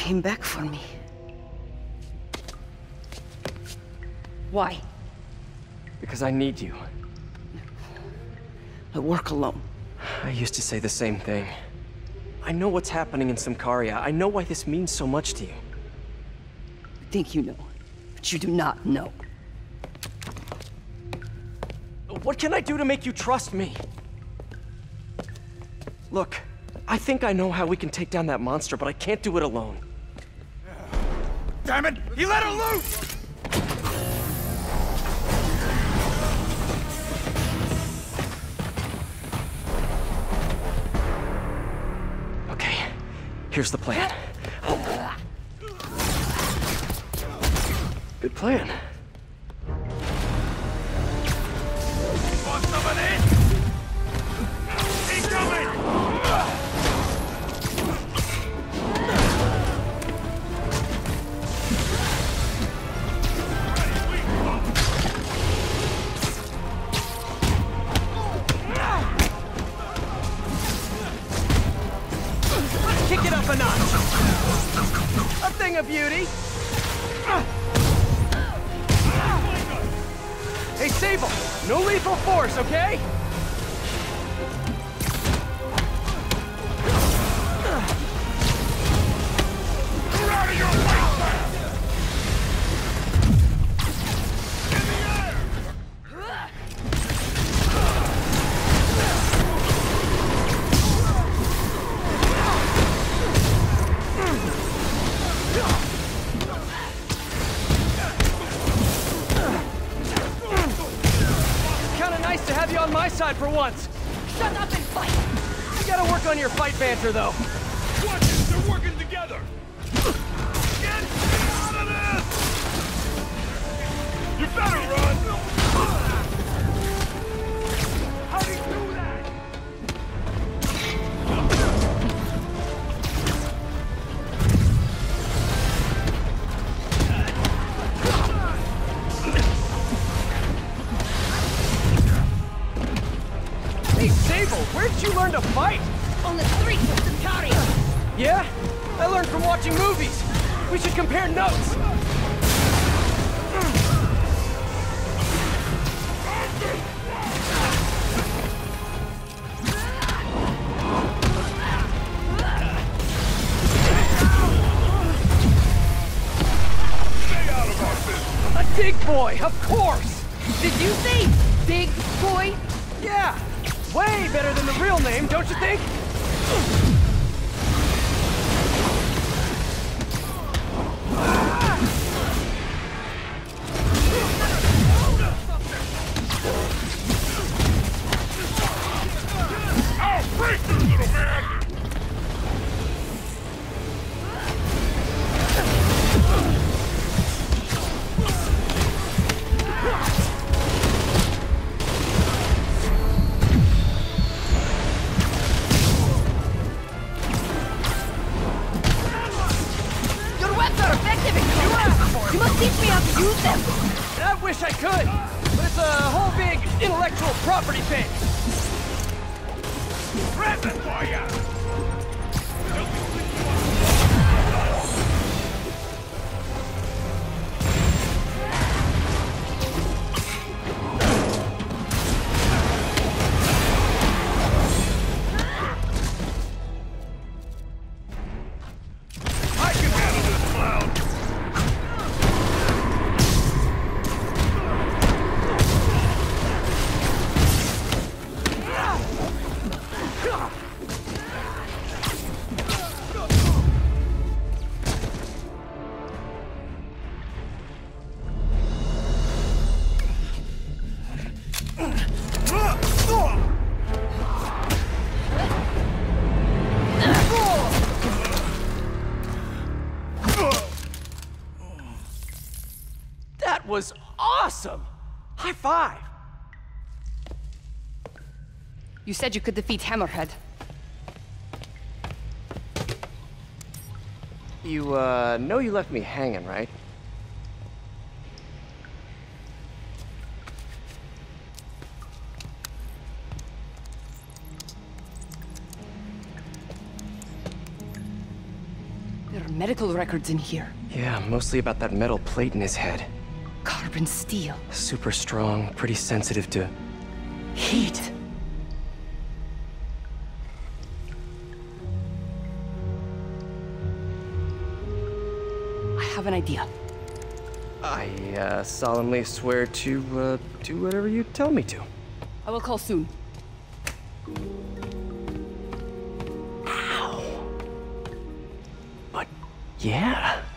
came back for me. Why? Because I need you. I work alone. I used to say the same thing. I know what's happening in Symkaria. I know why this means so much to you. I think you know, but you do not know. What can I do to make you trust me? Look, I think I know how we can take down that monster, but I can't do it alone. Damn it! He let her loose! Okay, here's the plan. Good plan. Want some of this? He's coming! Let's kick it up a notch. A thing of beauty. Hey, Sable, no lethal force, okay? You're out of your wasteland! In the air! Kinda nice to have you on my side for once. Shut up and fight! You gotta work on your fight banter, though. Watch it! They're working together! Get out of this! You better run! How'd he do that? Hey, Sable, where'd you learn to fight? On the streets of Symkaria! Yeah? I learned from watching movies. We should compare notes. Stay out of our business! A dig boy, of course. Did you say big boy? Yeah, way better than the real name, don't you think? I'll break you, little man! Your webs are effective in combat! You must teach me how to use them! I wish I could, but it's a whole big intellectual property thing. Present for ya! I can handle this clown! That was awesome! High five! You said you could defeat Hammerhead. You, know you left me hanging, right? There medical records in here. Yeah, mostly about that metal plate in his head. Carbon steel. Super strong, pretty sensitive to... Heat. I have an idea. I solemnly swear to do whatever you tell me to. I will call soon. Ow. But yeah.